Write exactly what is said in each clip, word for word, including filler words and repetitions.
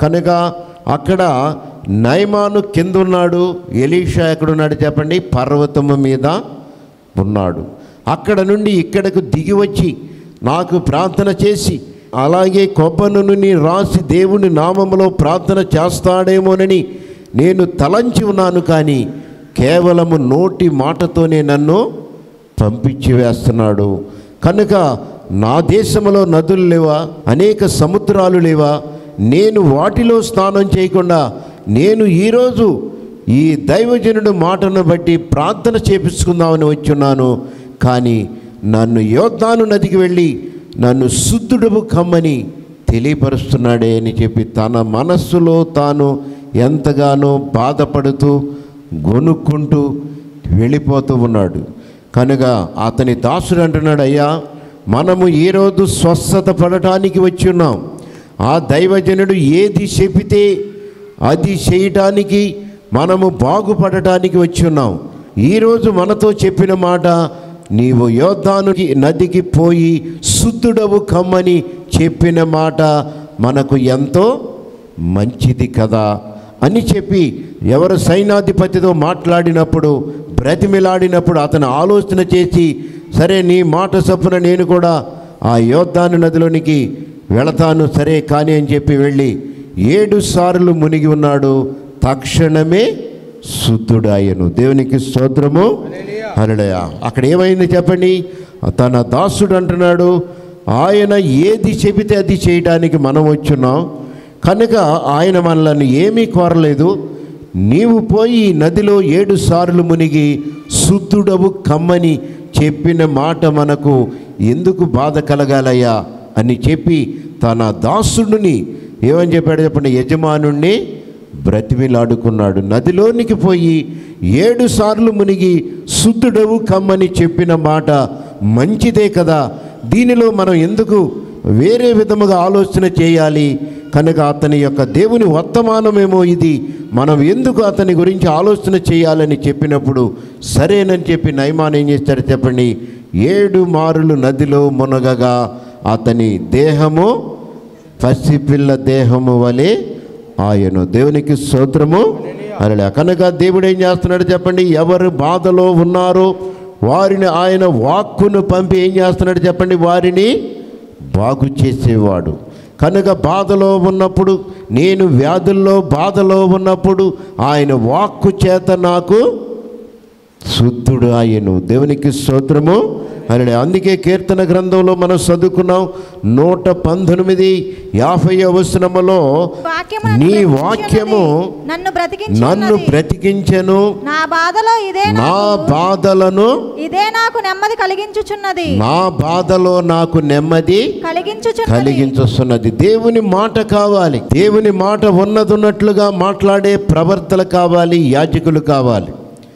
కనుక అక్కడ నయమాను కింద ఉన్నాడు, ఎలీషా ఎక్కడున్నాడు చెప్పండి? పర్వతము మీద ఉన్నాడు. అక్కడ నుండి ఇక్కడకు దిగి వచ్చి నాకు ప్రార్థన చేసి అలాగే కొబ్బరి నూనె రాసి దేవుని నామములో ప్రార్థన చేస్తాడేమోనని నేను తలంచి ఉన్నాను, కానీ కేవలము నోటి మాటతోనే నన్ను పంపించి వేస్తున్నాడు. కనుక నా దేశంలో నదులు లేవా, అనేక సముద్రాలు లేవా? నేను వాటిలో స్నానం చేయకుండా నేను ఈరోజు ఈ దైవజనుడు మాటను బట్టి ప్రార్థన చేపించుకుందామని వచ్చున్నాను, కానీ నన్ను యోర్దాను నదికి వెళ్ళి నన్ను శుద్ధుడవు కమ్మని తెలియపరుస్తున్నాడే అని చెప్పి తన మనస్సులో తాను ఎంతగానో బాధపడుతూ గొనుక్కుంటూ వెళ్ళిపోతూ ఉన్నాడు. కనుక అతని దాసుడు అంటున్నాడు, అయ్యా మనము ఈరోజు స్వస్థత పడటానికి వచ్చి ఉన్నాం. ఆ దైవజనుడు ఏది చెబితే అది చేయటానికి మనము బాగుపడటానికి వచ్చి ఉన్నాం. ఈరోజు మనతో చెప్పిన మాట, నీవు యోర్దాను నదికి పోయి శుద్ధుడవు కమ్మని చెప్పిన మాట మనకు ఎంతో మంచిది కదా అని చెప్పి ఎవరు సైన్యాధిపతితో మాట్లాడినప్పుడు, బ్రతిమిలాడినప్పుడు అతను ఆలోచన చేసి, సరే నీ మాట చొప్పున నేను కూడా ఆ యోర్దాను నదిలోనికి వెళతాను, సరే కానీ అని చెప్పి వెళ్ళి ఏడు సార్లు మునిగి ఉన్నాడు. తక్షణమే శుద్ధుడాయను. దేవునికి స్తోత్రము, హల్లెలూయా. అక్కడ ఏమైంది చెప్పండి? తన దాసుడు అంటున్నాడు, ఆయన ఏది చెబితే అది చేయడానికి మనం వచ్చున్నాం కనుక ఆయన మనల్ని ఏమీ కోరలేదు. నీవు పోయి నదిలో ఏడు సార్లు మునిగి శుద్ధుడవు కమ్మని చెప్పిన మాట మనకు ఎందుకు బాధ కలగాలయ్యా అని చెప్పి తన దాసుడిని ఏమని చెప్పాడు చెప్పండి? యజమానుణ్ణి బ్రతిమిలాడుకున్నాడు. నదిలోనికి పోయి ఏడు సార్లు మునిగి శుద్ధుడవు కమ్మని చెప్పిన మాట మంచిదే కదా, దీనిలో మనం ఎందుకు వేరే విధముగా ఆలోచన చేయాలి? కనుక అతని యొక్క దేవుని వర్తమానమేమో ఇది, మనం ఎందుకు అతని గురించి ఆలోచన చేయాలని చెప్పినప్పుడు సరేనని చెప్పి నయమాన్ ఏం చేస్తాడు చెప్పండి? ఏడు మారులు నదిలో మునగగా అతని దేహము పసిపిల్ల దేహము వలె ఆయను. దేవునికి స్తోత్రము, హల్లెలూయా. కనుక దేవుడు ఏం చేస్తున్నాడు చెప్పండి? ఎవరు బాధలో ఉన్నారో వారిని ఆయన వాక్కును పంపి ఏం చేస్తున్నాడు చెప్పండి? వారిని బాగు చేసేవాడు. కనుక బాధలో ఉన్నప్పుడు, నేను వ్యాధుల్లో బాధలో ఉన్నప్పుడు ఆయన వాక్కు చేత నాకు శుద్ధుడు ఆయను. దేవునికి స్తోత్రము, హల్లెలూయా. అందుకే కీర్తన గ్రంథంలో మనం చదువుకున్నాం నూట పంతొమ్మిది యాభై వచనములో, నీ వాక్యము నన్ను నన్ను బ్రతికించెను, నా బాధలో ఇదే నా బాధలను ఇదే నాకు నెమ్మది కలిగించుచున్నది, నా బాధలో నాకు నెమ్మది కలిగించుచున్నది కలిగించుస్తున్నది. దేవుని మాట కావాలి. దేవుని మాట ఉన్నదున్నట్లుగా మాట్లాడే ప్రవర్తన కావాలి, యాజకులు కావాలి.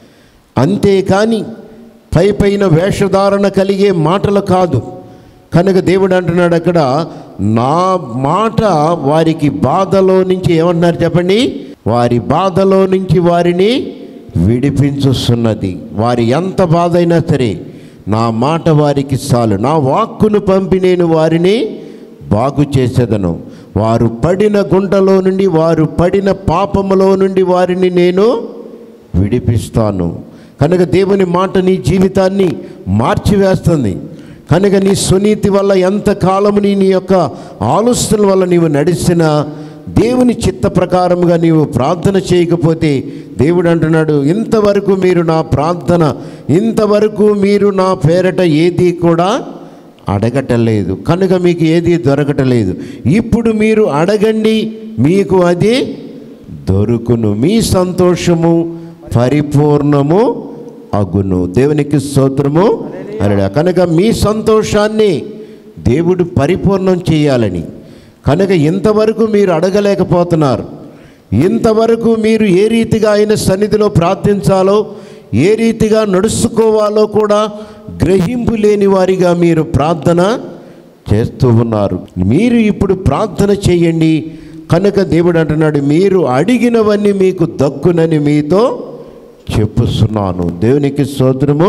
అంతేకాని పై పైన వేషధారణ కలిగే మాటలు కాదు. కనుక దేవుడు అంటున్నాడు అక్కడ, నా మాట వారికి బాధలో నుంచి ఏమంటున్నారు చెప్పండి? వారి బాధలో నుంచి వారిని విడిపించుస్తున్నది. వారి ఎంత బాధ అయినా సరే నా మాట వారికి చాలు, నా వాక్కును పంపి నేను వారిని బాగు చేసేదను. వారు పడిన గుంటలో నుండి, వారు పడిన పాపములో నుండి వారిని నేను విడిపిస్తాను. కనుక దేవుని మాట నీ జీవితాన్ని మార్చివేస్తుంది. కనుక నీ సునీతి వల్ల ఎంతకాలము నీ నీ యొక్క ఆలోచనల వల్ల నీవు నడిచిన దేవుని చిత్త ప్రకారముగా నీవు ప్రార్థన చేయకపోతే దేవుడు అంటున్నాడు, ఇంతవరకు మీరు నా ప్రార్థన, ఇంతవరకు మీరు నా పేరట ఏది కూడా అడగటలేదు, కనుక మీకు ఏది దొరకటలేదు. ఇప్పుడు మీరు అడగండి, మీకు అది దొరుకును, మీ సంతోషము పరిపూర్ణము అగును. దేవునికి స్తోత్రము, హల్లెలూయా. కనుక మీ సంతోషాన్ని దేవుడు పరిపూర్ణం చేయాలని, కనుక ఇంతవరకు మీరు అడగలేకపోతున్నారు. ఇంతవరకు మీరు ఏ రీతిగా ఆయన సన్నిధిలో ప్రార్థించాలో, ఏ రీతిగా నడుచుకోవాలో కూడా గ్రహింపు లేని వారిగా మీరు ప్రార్థన చేస్తూ ఉన్నారు. మీరు ఇప్పుడు ప్రార్థన చేయండి. కనుక దేవుడు అంటున్నాడు, మీరు అడిగినవన్నీ మీకు దక్కునని మీతో చెప్పుస్తున్నాను. దేవునికి స్తోత్రము,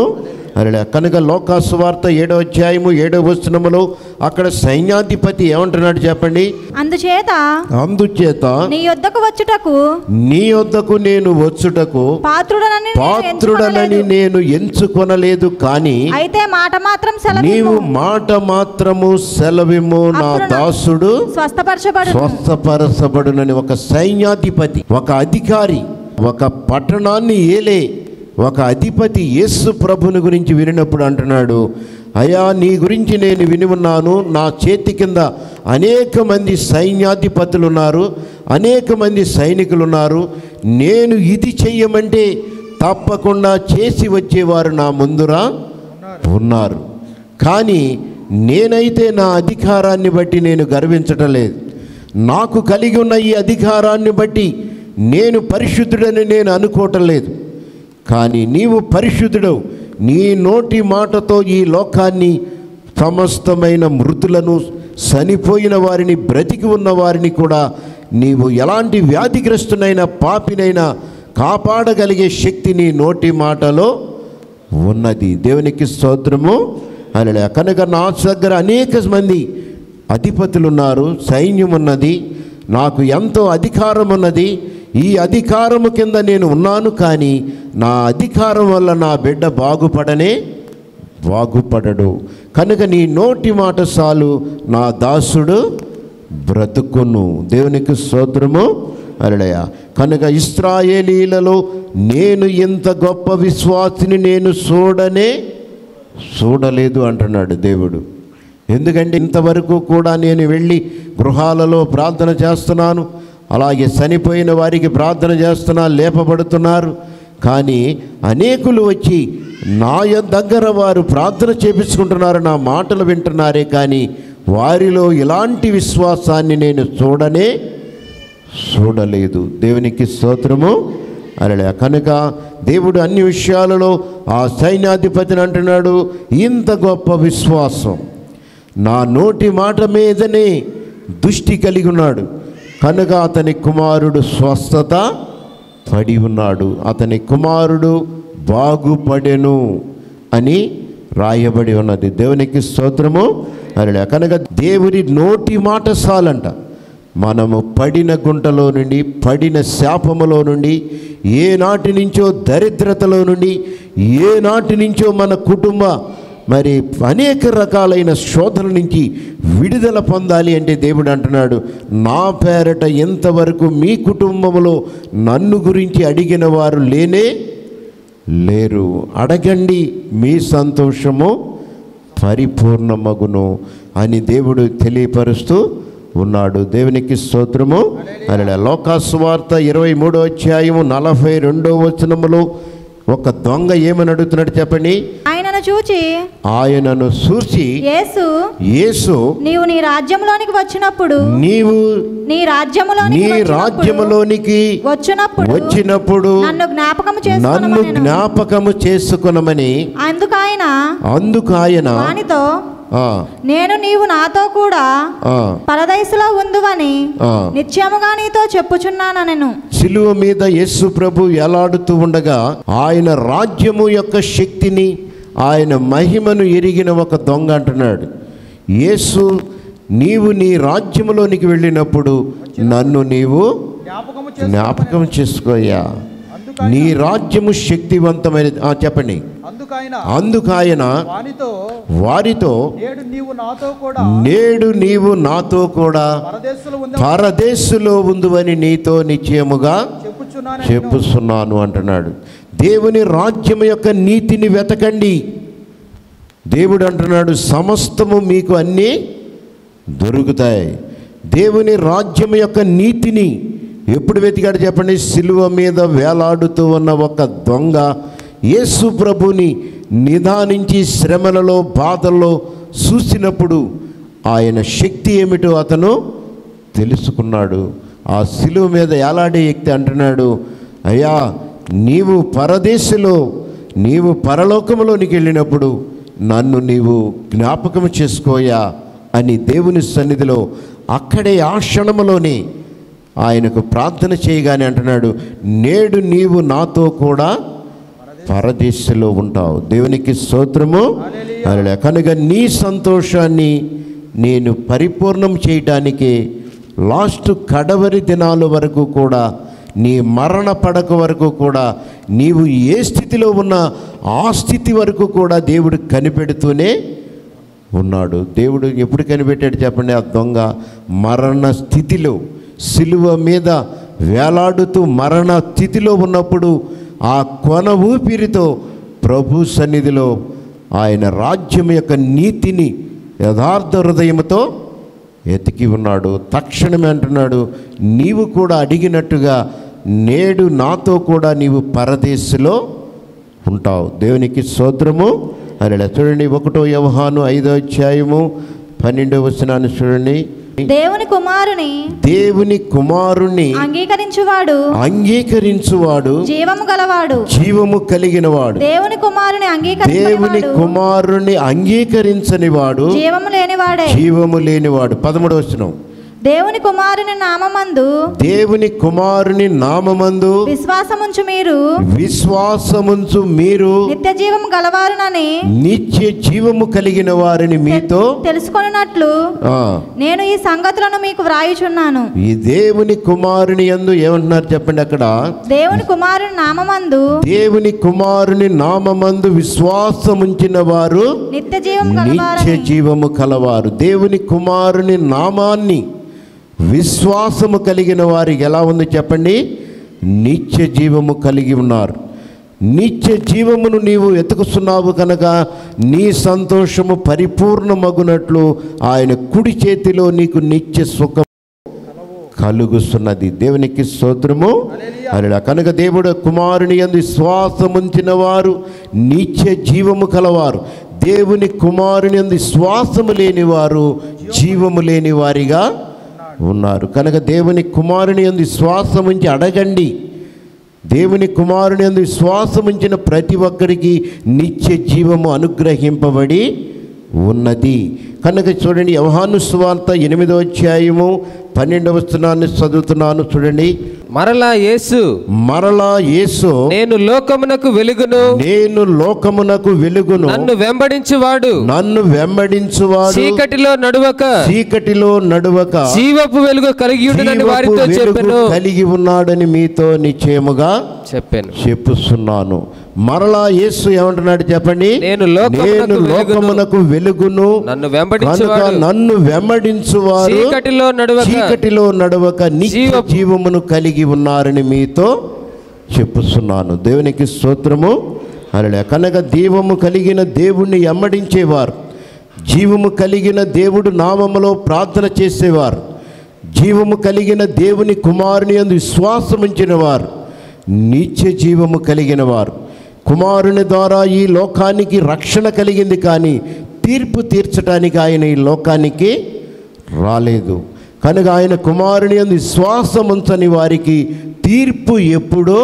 అలా కనుక లోకాసు వార్త ఏడో అధ్యాయము ఏడో వచనములో అక్కడ సైన్యాధిపతి ఏమంటున్నాడు చెప్పండి. అందుచేత అందుచేత నీ యొద్దకు వచ్చుటకు నీ యొద్దకు నేను వచ్చుటకు పాత్రుడనని పాత్రుడనని నేను ఎంచుకొనలేదు, కానీ అయితే మాట మాత్రం సెలవు నీవు మాట మాత్రము సెలవిమ్ము, నా దాసుడు స్వస్థపరచబడు స్వస్థపరచబడునని ఒక సైన్యాధిపతి, ఒక అధికారి, ఒక పట్టణాన్ని ఏలే ఒక అధిపతి యేసు ప్రభుని గురించి వినినప్పుడు అంటున్నాడు, అయ్యా నీ గురించి నేను విని ఉన్నాను, నా చేతి కింద అనేక మంది సైన్యాధిపతులు ఉన్నారు, అనేక మంది సైనికులు ఉన్నారు, నేను ఇది చెయ్యమంటే తప్పకుండా చేసి వచ్చేవారు నా ముందురా ఉన్నారు, కానీ నేనైతే నా అధికారాన్ని బట్టి నేను గర్వించటం లేదు, నాకు కలిగి ఉన్న ఈ అధికారాన్ని బట్టి నేను పరిశుద్ధుడని నేను అనుకోవటం లేదు, కానీ నీవు పరిశుద్ధుడవు, నీ నోటి మాటతో ఈ లోకాన్ని సమస్తమైన మృతులను చనిపోయిన వారిని బ్రతికి ఉన్న వారిని కూడా నీవు ఎలాంటి వ్యాధిగ్రస్తునైనా పాపినైనా కాపాడగలిగే శక్తి నీ నోటి మాటలో ఉన్నది. దేవునికి స్తోత్రము. అలా కనుక నా దగ్గర అనేక మంది అధిపతులు ఉన్నారు, సైన్యం ఉన్నది, నాకు ఎంతో అధికారం ఉన్నది, ఈ అధికారము కింద నేను ఉన్నాను, కానీ నా అధికారం వల్ల నా బిడ్డ బాగుపడనే బాగుపడడు, కనుక నీ నోటి మాట చాలు, నా దాసుడు బ్రతుకును. దేవునికి స్తోత్రము. హల్లెలూయా. కనుక ఇశ్రాయేలీలలో నేను ఇంత గొప్ప విశ్వాసిని నేను చూడనే చూడలేదు అంటున్నాడు దేవుడు. ఎందుకంటే ఇంతవరకు కూడా నేను వెళ్ళి గృహాలలో ప్రార్థన చేస్తున్నాను, అలాగే చనిపోయిన వారికి ప్రార్థన చేస్తున్నా, లేపబడుతున్నారు, కానీ అనేకులు వచ్చి నా దగ్గర వారు ప్రార్థన చేపించుకుంటున్నారు, నా మాటలు వింటున్నారే, కానీ వారిలో ఇలాంటి విశ్వాసాన్ని నేను చూడనే చూడలేదు. దేవునికి స్తోత్రము. అలా కనుక దేవుడు అన్ని విషయాలలో ఆ సైన్యాధిపతిని అంటున్నాడు, ఇంత గొప్ప విశ్వాసం, నా నోటి మాట మీదనే దృష్టి కలిగి ఉన్నాడు, కనుక అతని కుమారుడు స్వస్థత పడి ఉన్నాడు, అతని కుమారుడు బాగుపడెను అని రాయబడి ఉన్నది. దేవునికి స్తోత్రము. అలా కనుక దేవుని నోటి మాట చాలంట మనము పడిన గుంటలో నుండి, పడిన శాపములో నుండి, ఏ నాటి నుంచో దరిద్రతలో నుండి, ఏ నాటి నుంచో మన కుటుంబ మరి అనేక రకాలైన శోధన నుంచి విడుదల పొందాలి అంటే దేవుడు అంటున్నాడు, నా పేరట ఎంతవరకు మీ కుటుంబంలో నన్ను గురించి అడిగిన వారు లేనే లేరు, అడగండి మీ సంతోషము పరిపూర్ణమగును అని దేవుడు తెలియపరుస్తూ ఉన్నాడు. దేవునికి స్తోత్రము. అలా లోకాసు వార్త ఇరవై మూడో అధ్యాయము నలభై రెండో వచనములో ఒక దొంగ ఏమని అడుగుతున్నాడు చెప్పండి. ఆయనను చూచి ఆయనను చూసి యేసు యేసు నీవు నీ రాజ్యములోనికి వచ్చినప్పుడు నీవు నీ రాజ్యములోనికి నీ రాజ్యములోనికి వచ్చినప్పుడు వచ్చినప్పుడు నన్ను జ్ఞాపకము నన్ను చేసుకొనమనెను. జ్ఞాపకము చేసుకొనమని అందుకు ఆయన అందుకు ఆయన వానితో ఆ, నేను నీవు నాతో కూడా ఆ, పరదైసులో ఉందువని ఆ. నిత్యముగా నీతో చెప్పుచున్నానెను. శిలువ మీద యేసు ప్రభు ఎలాడుతూ ఉండగా ఆయన రాజ్యము యొక్క శక్తిని, ఆయన మహిమను ఎరిగిన ఒక దొంగ అంటున్నాడు, యేసు నీవు నీ రాజ్యములోనికి వెళ్ళినప్పుడు నన్ను నీవు జ్ఞాపకం చేసుకోయ్యా, నీ రాజ్యము శక్తివంతమైన. చెప్పండి. అందుకు ఆయన వారితో నేడు నీవు నాతో కూడా పరదేశులో ఉందువని నీతో నిశ్చయముగా చెప్పుచున్నాను అంటున్నాడు. దేవుని రాజ్యం యొక్క నీతిని వెతకండి. దేవుడు అంటున్నాడు, సమస్తము మీకు అన్నీ దొరుకుతాయి. దేవుని రాజ్యం యొక్క నీతిని ఎప్పుడు వెతికాడు చెప్పండి. సిలువ మీద వేలాడుతూ ఉన్న ఒక దొంగ యేసు ప్రభుని నిదానించి శ్రమలలో బాధల్లో చూసినప్పుడు ఆయన శక్తి ఏమిటో అతను తెలుసుకున్నాడు. ఆ సిలువ మీద వేలాడే వ్యక్తి అంటున్నాడు, అయ్యా నీవు పరదేశంలో, నీవు పరలోకములోనికి వెళ్ళినప్పుడు నన్ను నీవు జ్ఞాపకం చేసుకోయా అని దేవుని సన్నిధిలో అక్కడే ఆ క్షణములోనే ఆయనకు ప్రార్థన చేయగానే అంటున్నాడు, నేడు నీవు నాతో కూడా పరదేశంలో ఉంటావు. దేవునికి స్తోత్రము. హల్లెలూయా. కనుక నీ సంతోషాన్ని నేను పరిపూర్ణం చేయటానికి లాస్ట్ కడవరి దినాల వరకు కూడా, నీ మరణ పడక వరకు కూడా, నీవు ఏ స్థితిలో ఉన్నా ఆ స్థితి వరకు కూడా దేవుడు కనిపెడుతూనే ఉన్నాడు. దేవుడు ఎప్పుడు కనిపెట్టాడు చెప్పండి? ఆ దొంగ మరణ స్థితిలో సిలువ మీద వేలాడుతూ మరణ స్థితిలో ఉన్నప్పుడు ఆ కొన ఊపిరితో ప్రభు సన్నిధిలో ఆయన రాజ్యం యొక్క నీతిని యథార్థ హృదయంతో ఎతికి ఉన్నాడు. తక్షణమే అంటున్నాడు, నీవు కూడా అడిగినట్టుగా నేడు నాతో కూడా నీవు పరదేశంలో ఉంటావు. దేవునికి స్తోత్రము. అలా చూడండి, ఒకటో యోహాను ఐదో అధ్యాయము పన్నెండవ వచనాన్ని చూడండి. దేవుని కుమారుని దేవుని కుమారుని అంగీకరించువాడు అంగీకరించువాడు జీవము గలవాడు, జీవము కలిగిన వాడు. దేవుని కుమారుని దేవుని అంగీకరించువాడు కుమారుని అంగీకరించని వాడు జీవము లేనివాడే. జీవము లేనివాడు. పదమూడవ వచనం. దేవుని కుమారుని నామమందు దేవుని కుమారుని నామమందు విశ్వాసముంచు మీరు విశ్వాసముంచు మీరు నిత్య జీవము గలవారునని నిత్య జీవము కలిగిన వారిని మీతో తెలుసుకొనున్నట్లు ఆ, నేను ఈ సంగతులను మీకు వ్రాయుచున్నాను. ఈ దేవుని కుమారుని యందు ఏమంటున్నారు చెప్పండి? అక్కడ దేవుని కుమారుని నామమందు దేవుని కుమారుని నామమందు విశ్వాసముంచిన వారు నిత్య జీవము నిత్య గలవారని. జీవము కలవారు. దేవుని కుమారుని నామాన్ని విశ్వాసము కలిగిన వారికి ఎలా ఉంది చెప్పండి? నిత్య జీవము కలిగి ఉన్నారు. నిత్య జీవమును నీవు వెతుకుతున్నావు కనుక నీ సంతోషము పరిపూర్ణమగునట్లు ఆయన కుడి చేతిలో నీకు నిత్య సుఖం కలుగుతున్నది. దేవునికి స్తోత్రము. అలా కనుక దేవుడు కుమారుని యందు విశ్వాసముంచిన వారు నిత్య జీవము కలవారు. దేవుని కుమారుని యందు విశ్వాసము లేని వారు జీవము లేని వారిగా ఉన్నారు. కనుక దేవుని కుమారుని యందు విశ్వాసముంచి అడగండి. దేవుని కుమారుని యందు విశ్వాసముంచిన ప్రతి ఒక్కరికి నిత్య జీవము అనుగ్రహింపబడి ఉన్నది. కనుక చూడండి, యోహాను సువార్త ఎనిమిదో అధ్యాయము పన్నెండవ వచనాన్ని చదువుతున్నాను చూడండి. మరలా యేసు మరలా యేసు నేను లోకమునకు వెలుగును, నేను లోకమునకు వెలుగును, నన్ను వెంబడించువాడు నన్ను వెంబడించువాడు చీకటిలో నడువక చీకటిలో నడువక జీవపు వెలుగు కలిగి ఉండునని జీవపు వారితో వెలుగు చెప్పెను కలిగి ఉన్నాడని మీతో నిశ్చయముగా చెప్పాను. చెప్పుస్తున్నాను. మరలా యేసు ఏమంటున్నాడు చెప్పండి? నేను లోకమునకు నేను వెలుగును, లోకమునకు వెలుగును, నన్ను కనుక వెంబడించువాడు నన్ను వెంబడించువారు చీకటిలో నడువక చీకటిలో నడవక నిత్య జీవపు జీవమును కలిగి ఉన్నారని మీతో చెప్పుతున్నాను. దేవునికి స్తోత్రము. హల్లెలూయా. కనుక జీవము కలిగిన దేవుణ్ణి వెంబడించేవారు, జీవము కలిగిన దేవుడు నామములో ప్రార్థన చేసేవారు, జీవము కలిగిన దేవుని కుమారుని యందు విశ్వాసముంచిన వారు నిత్య జీవము కలిగిన వారు. కుమారుని ద్వారా ఈ లోకానికి రక్షణ కలిగింది, కానీ తీర్పు తీర్చడానికి ఆయన ఈ లోకానికి రాలేదు. కనుక ఆయన కుమారుని యందు విశ్వాసం ఉంచని వారికి తీర్పు ఎప్పుడో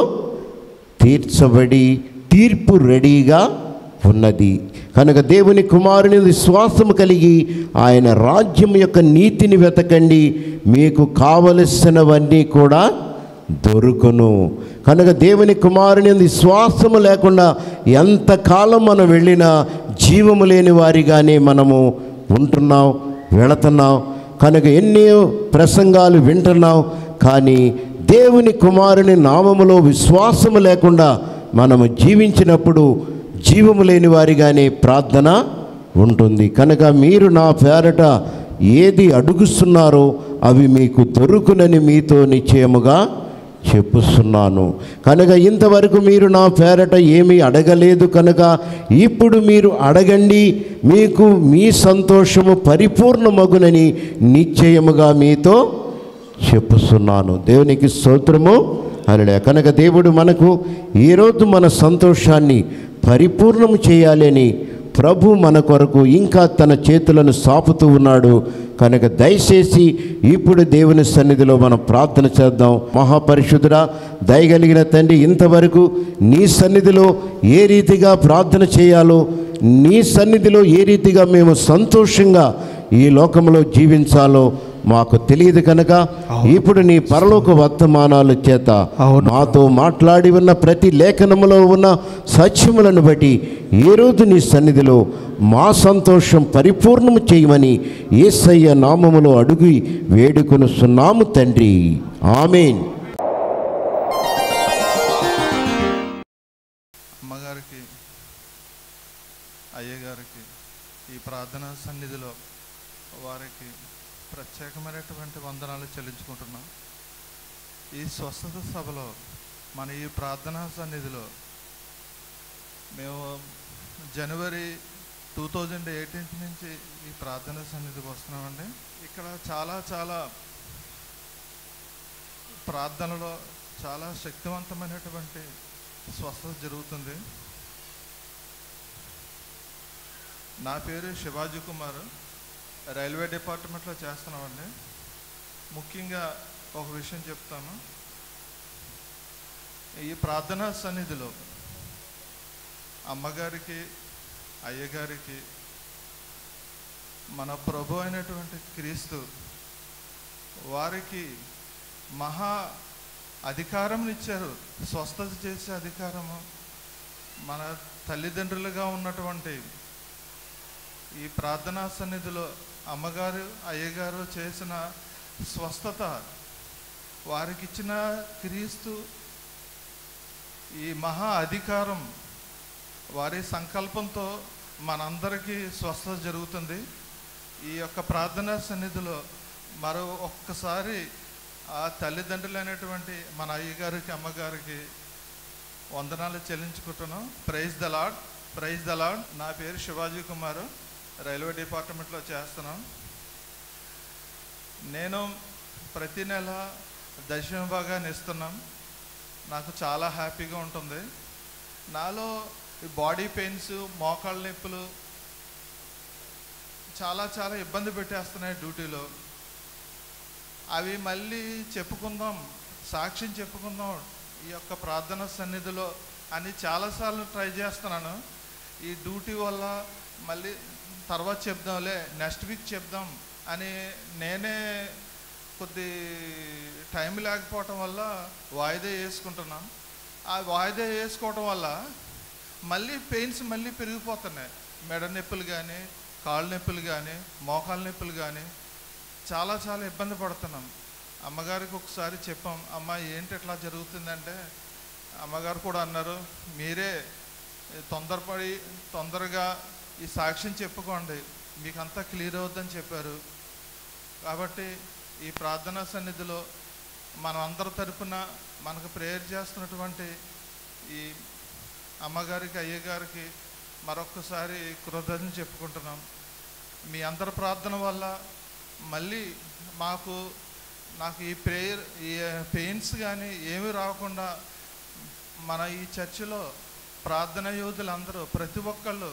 తీర్చబడి తీర్పు రెడీగా ఉన్నది. కనుక దేవుని కుమారుని యందు విశ్వాసము కలిగి ఆయన రాజ్యం యొక్క నీతిని వెతకండి, మీకు కావలసినవన్నీ కూడా దొరుకును. కనుక దేవుని కుమారుని యందు విశ్వాసము లేకుండా ఎంతకాలం మనం వెళ్ళినా జీవము లేని వారిగానే మనము ఉంటున్నాం, వెళుతున్నాం. కనుక ఎన్నో ప్రసంగాలు వింటున్నాం, కానీ దేవుని కుమారుని నామములో విశ్వాసము లేకుండా మనము జీవించినప్పుడు జీవము లేని వారిగానే ప్రార్థన ఉంటుంది. కనుక మీరు నా పేరట ఏది అడుగుస్తున్నారో అవి మీకు దొరుకునని మీతో నిశ్చయముగా చెప్పుస్తున్నాను. కనుక ఇంతవరకు మీరు నా పేరట ఏమీ అడగలేదు, కనుక ఇప్పుడు మీరు అడగండి, మీకు మీ సంతోషము పరిపూర్ణమగునని నిశ్చయముగా మీతో చెప్పుస్తున్నాను. దేవునికి స్తోత్రము. హల్లెలూయా. కనుక దేవుడు మనకు ఈరోజు మన సంతోషాన్ని పరిపూర్ణము చేయాలని ప్రభు మన కొరకు ఇంకా తన చేతులను సాపుతూ ఉన్నాడు. కనుక దయచేసి ఇప్పుడు దేవుని సన్నిధిలో మనం ప్రార్థన చేద్దాం. మహాపరిశుద్ధుడా, దయగలిగిన తండ్రి, ఇంతవరకు నీ సన్నిధిలో ఏ రీతిగా ప్రార్థన చేయాలో, నీ సన్నిధిలో ఏ రీతిగా మేము సంతోషంగా ఈ లోకంలో జీవించాలో మాకు తెలియదు కనుక ఇప్పుడు నీ పరలోక వర్తమానాల చేత మాతో మాట్లాడి ఉన్న ప్రతి లేఖనములో ఉన్న సత్యములను బట్టి ఈ రోజు నీ సన్నిధిలో మా సంతోషం పరిపూర్ణము చేయమని యేసయ్య నామములో అడుగు వేడుకొనుచున్నాము తండ్రి, ఆమేన్. అమ్మగారికి, అయ్యగారికి ఈ ప్రార్థనా సన్నిధిలో వారికి ప్రత్యేకమైనటువంటి వందనాలు చెల్లించుకుంటున్నాం. ఈ స్వస్థత సభలో మన ఈ ప్రార్థనా సన్నిధిలో మేము జనవరి టూ థౌజండ్ ఎయిటీన్త్ నుంచి ఈ ప్రార్థనా సన్నిధికి వస్తున్నామండి. ఇక్కడ చాలా చాలా ప్రార్థనలో చాలా శక్తివంతమైనటువంటి స్వస్థత జరుగుతుంది. నా పేరు శివాజీ కుమార్, రైల్వే డిపార్ట్మెంట్లో చేస్తున్నామండి. ముఖ్యంగా ఒక విషయం చెప్తాము. ఈ ప్రార్థనా సన్నిధిలో అమ్మగారికి, అయ్యగారికి మన ప్రభు అయినటువంటి క్రీస్తు వారికి మహా అధికారం ఇచ్చారు, స్వస్థత చేసే అధికారము. మన తల్లిదండ్రులుగా ఉన్నటువంటి ఈ ప్రార్థనా సన్నిధిలో అమ్మగారు, అయ్యగారు చేసిన స్వస్థత, వారికి ఇచ్చిన క్రీస్తు ఈ మహా అధికారం, వారి సంకల్పంతో మనందరికీ స్వస్థత జరుగుతుంది. ఈ యొక్క ప్రార్థనా సన్నిధిలో మరో ఒక్కసారి ఆ తల్లిదండ్రులైనటువంటి మన అయ్యగారికి, అమ్మగారికి వందనాలు చెల్లించుకుంటున్నాం. Praise the lord, praise the lord. నా పేరు శివాజీ కుమార్, రైల్వే డిపార్ట్మెంట్లో చేస్తున్నాం. నేను ప్రతి నెల దశమ భాగాన్ని ఇస్తున్నాం. నాకు చాలా హ్యాపీగా ఉంటుంది. నాలో బాడీ పెయిన్స్, మోకాళ్ళ నొప్పులు చాలా చాలా ఇబ్బంది పెట్టేస్తున్నాయి డ్యూటీలో. అవి మళ్ళీ చెప్పుకుందాం, సాక్ష్యం చెప్పుకుందాం ఈ యొక్క ప్రార్థన సన్నిధిలో అని చాలాసార్లు ట్రై చేస్తున్నాను. ఈ డ్యూటీ వల్ల మళ్ళీ తర్వాత చెప్దాంలే, నెక్స్ట్ వీక్ చెప్దాం అని నేనే కొద్ది టైం లేకపోవటం వల్ల వాయిదా వేసుకుంటున్నాం. ఆ వాయిదా వేసుకోవటం వల్ల మళ్ళీ పెయిన్స్ మళ్ళీ పెరిగిపోతున్నాయి. మెడ నొప్పులు కానీ, కాళ్ళ నొప్పులు కానీ, మోకాళ్ళ నొప్పులు కానీ చాలా చాలా ఇబ్బంది పడుతున్నాం. అమ్మగారికి ఒకసారి చెప్పాం, అమ్మ ఏంటి ఎట్లా జరుగుతుందంటే అమ్మగారు కూడా అన్నారు, మీరే తొందరపడి తొందరగా ఈ సాక్ష్యం చెప్పుకోండి, మీకు అంతా క్లియర్ అవుద్దని చెప్పారు. కాబట్టి ఈ ప్రార్థనా సన్నిధిలో మనం అందరి తరపున మనకు ప్రేయర్ చేస్తున్నటువంటి ఈ అమ్మగారికి, అయ్యగారికి మరొక్కసారి కృతజ్ఞతలు చెప్పుకుంటున్నాం. మీ అందరి ప్రార్థన వల్ల మళ్ళీ మాకు నాకు ఈ ప్రేయర్, ఈ పెయిన్స్ కానీ ఏమీ రాకుండా మన ఈ చర్చిలో ప్రార్థన యోధులు అందరూ ప్రతి ఒక్కళ్ళు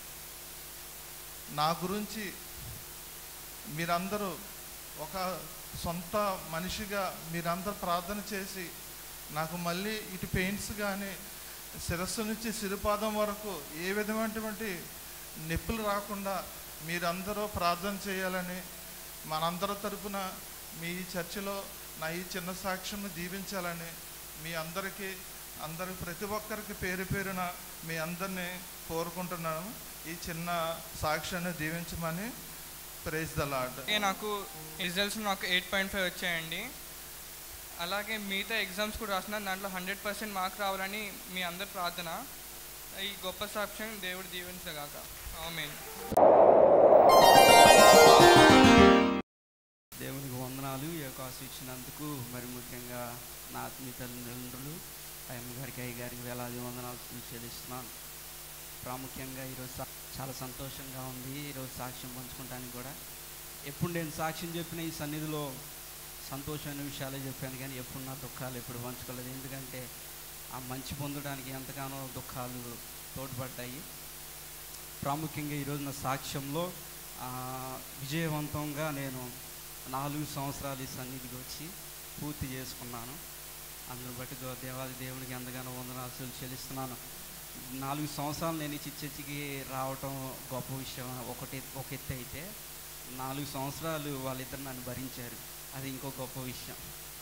నా గురించి మీరందరూ ఒక సొంత మనిషిగా మీరందరూ ప్రార్థన చేసి నాకు మళ్ళీ ఇటు పెయిన్స్ కానీ శిరస్సు నుంచి సిరిపాదం వరకు ఏ విధమైనటువంటి నొప్పులు రాకుండా మీరందరూ ప్రార్థన చేయాలని మనందరి తరపున మీ చర్చిలో నా ఈ చిన్న సాక్ష్యం దీవించాలని మీ అందరికీ అందరి ప్రతి ఒక్కరికి పేరు పేరున మీ అందరినీ కోరుకుంటున్నాను. ఈ చిన్న సాక్ష్యాన్ని దీవించమని. Praise the lord. నాకు రిజల్ట్స్ నాకు ఎయిట్ పాయింట్ ఫైవ్ వచ్చాయండి. అలాగే మిగతా ఎగ్జామ్స్ కూడా రాసిన, దాంట్లో హండ్రెడ్ పర్సెంట్ మార్క్ రావాలని మీ అందరి ప్రార్థన. ఈ గొప్ప సాక్ష్యం దేవుడు దీవించగాక. ఆమేన్. దేవునికి వందనాలు ఈ అవకాశం ఇచ్చినందుకు. మరి ముఖ్యంగా నా ఆత్మీయ తల్లిదండ్రులు అయ్యమ్మ గారికి, అయ్య గారికి వేలాది వందనాలు చెల్లిస్తున్నాను. ప్రాముఖ్యంగా ఈరోజు చాలా సంతోషంగా ఉంది ఈరోజు సాక్ష్యం పంచుకోవడానికి కూడా. ఎప్పుడు నేను సాక్ష్యం చెప్పిన ఈ సన్నిధిలో సంతోషమైన విషయాలే చెప్పాను, కానీ ఎప్పుడు నా దుఃఖాలు ఎప్పుడు పంచుకోలేదు. ఎందుకంటే ఆ మంచి పొందడానికి ఎంతగానో దుఃఖాలు తోడ్పడ్డాయి. ప్రాముఖ్యంగా ఈరోజు నా సాక్ష్యంలో విజయవంతంగా నేను నాలుగు సంవత్సరాలు ఈ సన్నిధికి వచ్చి పూర్తి చేసుకున్నాను. అందుని బట్టి దేవాది దేవునికి ఎంతగానో వందనాలు చెల్లిస్తున్నాను. నాలుగు సంవత్సరాలు నేను ఈ చర్చికి రావటం గొప్ప విషయం ఒకటి ఒక ఎత్తు అయితే, నాలుగు సంవత్సరాలు వాళ్ళిద్దరు నన్ను భరించారు. అది ఇంకో గొప్ప విషయం.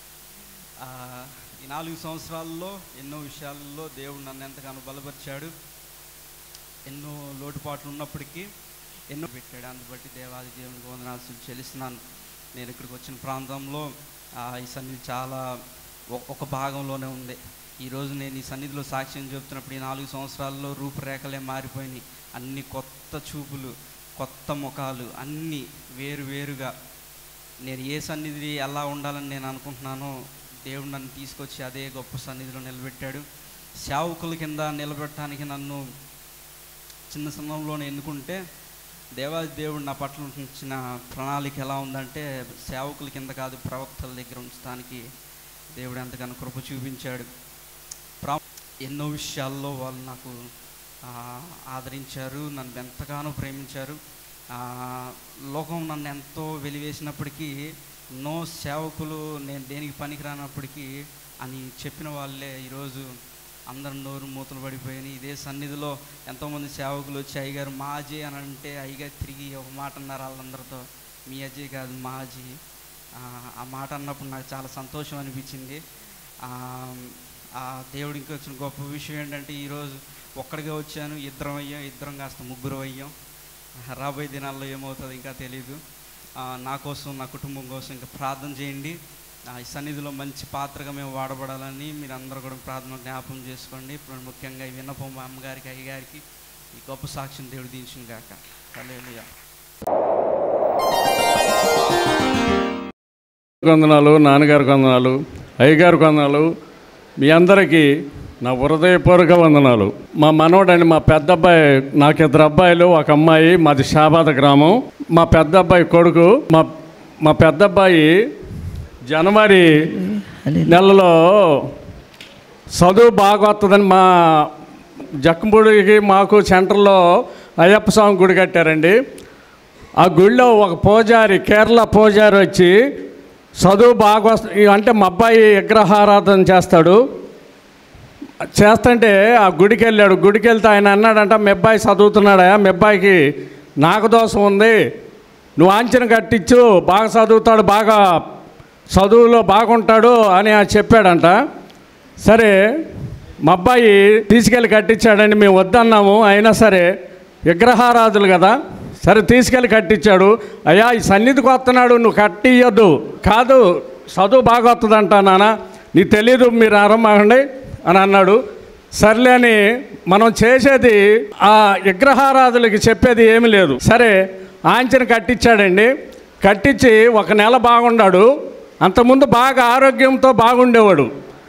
ఈ నాలుగు సంవత్సరాల్లో ఎన్నో విషయాల్లో దేవుడు నన్ను ఎంతగానో బలపరిచాడు. ఎన్నో లోటుపాట్లు ఉన్నప్పటికీ ఎన్నో పెట్టాడు. అందుబట్టి దేవాది దేవునికి వందనాలు చెల్లిస్తున్నాను. నేను ఇక్కడికి వచ్చిన ప్రాంతంలో ఈ సన్నిధి చాలా ఒక భాగంలోనే ఉంది. ఈరోజు నేను ఈ సన్నిధిలో సాక్ష్యం చెప్తున్నప్పుడు ఈ నాలుగు సంవత్సరాల్లో రూపురేఖలే మారిపోయినాయి. అన్ని కొత్త చూపులు, కొత్త ముఖాలు, అన్నీ వేరు వేరుగా. నేను ఏ సన్నిధి ఎలా ఉండాలని నేను అనుకుంటున్నానో దేవుడు నన్ను తీసుకొచ్చి అదే గొప్ప సన్నిధిలో నిలబెట్టాడు. సేవకుల కింద నిలబెట్టడానికి నన్ను చిన్న సమయంలోనే ఎన్నుకుంటే దేవాది దేవుడు నా పట్ల ఉంచిన ప్రణాళిక ఎలా ఉందంటే సేవకుల కింద కాదు, ప్రవక్తల దగ్గర ఉంచడానికి దేవుడు ఎంతగానో కృప చూపించాడు. ప్రా ఎన్నో విషయాల్లో వాళ్ళు నాకు ఆదరించారు, నన్ను ఎంతగానో ప్రేమించారు. లోకం నన్ను ఎంతో వెలివేసినప్పటికీ, ఎన్నో సేవకులు నేను దేనికి పనికిరానప్పటికీ అని చెప్పిన వాళ్ళే ఈరోజు అందరు నోరు మూతలు పడిపోయాయి. ఇదే సన్నిధిలో ఎంతోమంది సేవకులు వచ్చి అయ్యగారు మా అజయ్ అని అంటే అయ్యగారు తిరిగి ఒక మాట అన్నారు వాళ్ళందరితో, మీ అజయ్ కాదు మా అజయ్. ఆ మాట అన్నప్పుడు నాకు చాలా సంతోషం అనిపించింది. ఆ దేవుడికి వచ్చిన గొప్ప విషయం ఏంటంటే ఈరోజు ఒక్కడిగా వచ్చాను, ఇద్దరం అయ్యాం, ఇద్దరం కాస్త ముగ్గురు అయ్యాం. రాబోయే దినాల్లో ఏమవుతుందో ఇంకా తెలీదు. నా కోసం, నా కుటుంబం కోసం ఇంకా ప్రార్థన చేయండి. ఈ సన్నిధిలో మంచి పాత్రగా మేము వాడబడాలని మీరు అందరూ కూడా ప్రార్థన జ్ఞాపకం చేసుకోండి. ఇప్పుడు ముఖ్యంగా ఈ విన్నపం మా అమ్మగారికి, అయ్యగారికి ఈ గొప్ప సాక్ష్యం దేవుడు దీవించును గాక. హల్లెలూయా. వందనాలు, నాన్నగారికి వందనాలు, అయ్యగారికి వందనాలు, మీ అందరికీ నా హృదయపూర్వక వందనాలు. మా మనవడండి, మా పెద్ద అబ్బాయి, నాకు ఇద్దరు అబ్బాయిలు, ఒక అమ్మాయి, మాది షాబాద గ్రామం. మా పెద్ద అబ్బాయి కొడుకు, మా మా పెద్ద అబ్బాయి జనవరి నెలలో చదువు బాగా వస్తుందని మా జక్కంపూడికి మాకు సెంటర్లో అయ్యప్ప స్వామి గుడి కట్టారండి. ఆ గుడిలో ఒక పూజారి, కేరళ పూజారి వచ్చి చదువు బాగా వస్తుంది అంటే మా అబ్బాయి విగ్రహారాధన చేస్తాడు. చేస్తుంటే ఆ గుడికి వెళ్ళాడు. గుడికి వెళ్తే ఆయన అన్నాడంట, మీ అబ్బాయి చదువుతున్నాడా, మీ అబ్బాయికి నాగదోషం ఉంది, నువ్వు ఆంచన కట్టించు, బాగా చదువుతాడు, బాగా చదువులో బాగుంటాడు అని చెప్పాడంట. సరే మా అబ్బాయి తీసుకెళ్ళి కట్టించాడండి. మేము వద్దన్నాము, అయినా సరే విగ్రహారాధులు కదా, సరే తీసుకెళ్ళి కట్టించాడు. అయ్యా ఈ సన్నిధికి వస్తున్నాడు, నువ్వు కట్టియొద్దు, కాదు చదువు బాగా వస్తుందంట నాన్న, నీకు తెలీదు, మీరు ఆరంభండి అని అన్నాడు. సర్లే అని మనం చేసేది ఆ విగ్రహారాధులకి చెప్పేది ఏమీ లేదు. సరే ఆంచన కట్టించాడండి. కట్టించి ఒక నెల బాగున్నాడు. అంతకుముందు బాగా ఆరోగ్యంతో బాగుండేవాడు.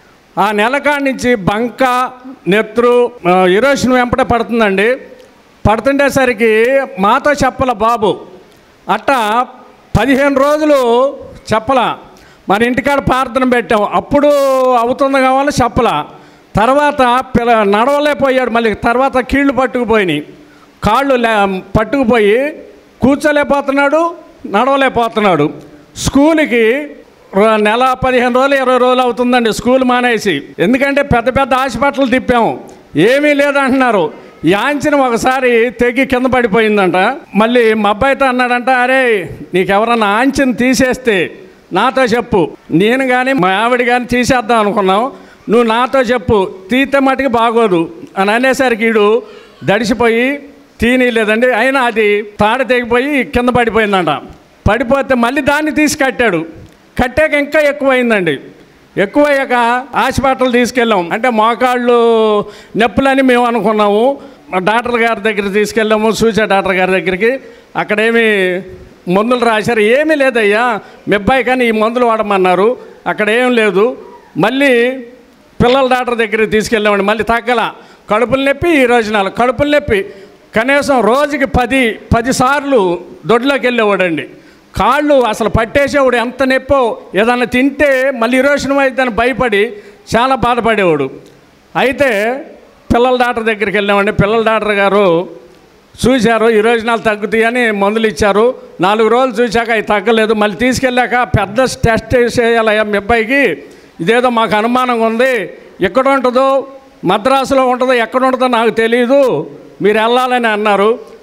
ఆ నెల కాడి నుంచి బంక, నెత్రు, ఇరోషన్ వెంపటే పడుతుందండి. పడుతుండేసరికి మాతో చెప్పల బాబు, అట్టా పదిహేను రోజులు చెప్పల. మన ఇంటికాడ ప్రార్థన పెట్టాం, అప్పుడు అవుతుంది కావాలి చెప్పల. తర్వాత పిల్ల నడవలేకపోయాడు. మళ్ళీ తర్వాత కీళ్ళు పట్టుకుపోయినాయి, కాళ్ళు లే పట్టుకుపోయి కూర్చోలేకపోతున్నాడు, నడవలేకపోతున్నాడు. స్కూల్కి నెల పదిహేను రోజులు ఇరవై రోజులు అవుతుందండి స్కూల్ మానేసి. ఎందుకంటే పెద్ద పెద్ద హాస్పిటల్ తిప్పాము, ఏమీ లేదంటున్నారు. యాంచిన ఒకసారి తెగి కింద పడిపోయిందంట. మళ్ళీ మా అబ్బాయితో అన్నాడంట, అరే నీకెవరన్నా ఆంచిన తీసేస్తే నాతో చెప్పు, నేను కానీ మా ఆవిడ కానీ తీసేద్దాం అనుకున్నాం, నువ్వు నాతో చెప్పు, తీతే మటుకు బాగోదు అని అనేసరికి వీడు దడిసిపోయి తీయలేదండి. అయినా అది తాడ తెగిపోయి కింద పడిపోయిందంట. పడిపోతే మళ్ళీ దాన్ని తీసి కట్టాడు. కట్టాక ఇంకా ఎక్కువైందండి. ఎక్కువయ్యాక హాస్పిటల్ తీసుకెళ్ళాం. అంటే మోకాళ్ళు నొప్పులని మేము అనుకున్నాము. డాక్టర్ గారి దగ్గర తీసుకెళ్ళాము, చూసే డాక్టర్ గారి దగ్గరికి. అక్కడేమి మందులు రాశారు, ఏమీ లేదయ్యా మీ అబ్బాయి కానీ ఈ మందులు వాడమన్నారు, అక్కడ ఏం లేదు. మళ్ళీ పిల్లల డాక్టర్ దగ్గరికి తీసుకెళ్ళామండి. మళ్ళీ తగ్గల. కడుపులు నొప్పి, ఈ రోజు నాలుగు కడుపులు నొప్పి. కనీసం రోజుకి పది పది సార్లు దొడ్లోకి వెళ్ళేవాడండి. కాళ్ళు అసలు పట్టేసేవాడు, ఎంత నొప్పో. ఏదన్నా తింటే మళ్ళీ ఇరోషనం అయితేని భయపడి చాలా బాధపడేవాడు. అయితే పిల్లల డాక్టర్ దగ్గరికి వెళ్ళామండి. పిల్లల డాక్టర్ గారు చూశారు, ఈ రోజు నాలుగు తగ్గుతాయి అని మందులు ఇచ్చారు. నాలుగు రోజులు చూశాక అవి తగ్గలేదు. మళ్ళీ తీసుకెళ్ళాక పెద్ద టెస్ట్ చేయాలయ్యా మీ అబ్బాయికి, ఇదేదో మాకు అనుమానంగా ఉంది, ఎక్కడ ఉంటుందో మద్రాసులో ఉంటుందో ఎక్కడ ఉంటుందో నాకు తెలియదు, మీరు వెళ్ళాలని అన్నారు.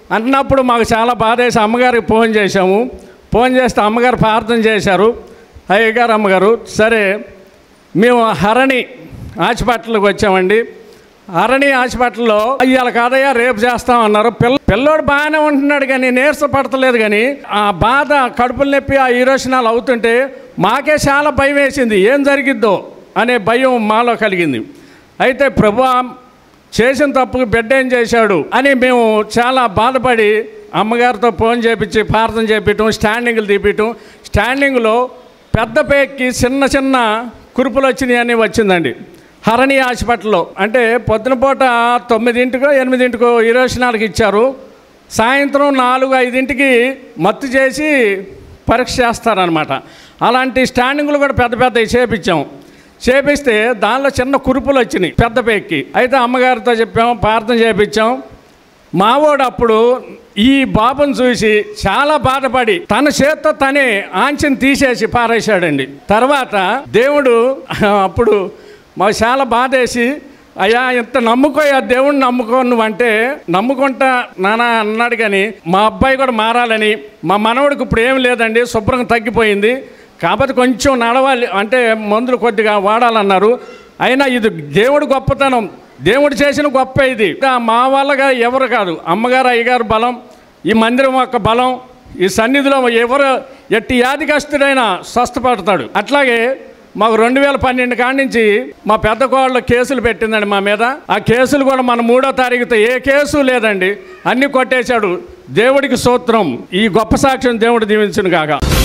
అన్నప్పుడు మాకు చాలా బాధ వేసి అమ్మగారికి ఫోన్ చేశాము. ఫోన్ చేస్తే అమ్మగారు ప్రార్థన చేశారు. అయ్యగారు అమ్మగారు సరే మేము హరణి హాస్పిటల్కి వచ్చామండి. హరణి హాస్పిటల్లో ఇవాళ కాదయ్యా రేపు చేస్తామన్నారు. పిల్ల పిల్లోడు బాగానే ఉంటున్నాడు కానీ నీరస పడతలేదు. కానీ ఆ బాధ కడుపులు నొప్పి ఆ ఈరోషనాలు అవుతుంటే మాకే చాలా భయం వేసింది, ఏం జరిగిద్దో అనే భయం మాలో కలిగింది. అయితే ప్రభువా చేసిన తప్పుకు బిడ్డ ఏం చేశాడు అని మేము చాలా బాధపడి అమ్మగారితో ఫోన్ చేపించి ప్రార్థన చేపించడం, స్టాండింగ్లు తీపించడం. స్టాండింగ్లో పెద్ద పేక్కి చిన్న చిన్న కురుపులు వచ్చినాయి అని వచ్చిందండి హరణి హాస్పిటల్లో. అంటే పొద్దున పూట తొమ్మిదింటికో ఎనిమిదింటికో ఈరోషనాలకు ఇచ్చారు. సాయంత్రం నాలుగు ఐదింటికి మత్తు చేసి పరీక్ష చేస్తారనమాట. అలాంటి స్టాండింగ్లు కూడా పెద్ద పెద్దవి చేపించాం. చేపిస్తే దానిలో చిన్న కురుపులు వచ్చినాయి పెద్ద పేక్కి. అయితే అమ్మగారితో చెప్పాం, ప్రార్థన చేపించాం. మావోడు అప్పుడు ఈ బాబుని చూసి చాలా బాధపడి తన చేత్తో తనే ఆంచెని తీసేసి పారేశాడండి. తర్వాత దేవుడు అప్పుడు మాకు చాలా బాధేసి, అయ్యా ఇంత నమ్ముకోయా దేవుడిని నమ్ముకో నువ్వంటే, నమ్ముకుంటా నాన్న అన్నాడు. కానీ మా అబ్బాయి కూడా మారాలని, మా మనవడికి ఇప్పుడు ఏం లేదండి, శుభ్రంగా తగ్గిపోయింది, కాబట్టి కొంచెం నడవాలి అంటే మందులు కొద్దిగా వాడాలన్నారు. అయినా ఇది దేవుడి గొప్పతనం, దేవుడు చేసిన గొప్ప ఇది. మా వాళ్ళగా ఎవరు కాదు, అమ్మగారు అయ్యగారు బలం, ఈ మందిరం యొక్క బలం, ఈ సన్నిధిలో ఎవరు ఎట్టి వ్యాధిగ్రస్తుడైనా స్వస్థపడతాడు. అట్లాగే మాకు రెండు వేల పన్నెండు కాడి నుంచి మా పెద్ద కోళ్ళు కేసులు పెట్టిందండి మా మీద. ఆ కేసులు కూడా మన మూడో తారీఖుతో ఏ కేసు లేదండి, అన్నీ కొట్టేశాడు. దేవుడికి స్తోత్రం. ఈ గొప్ప సాక్ష్యం దేవుడు దీవించును గాక.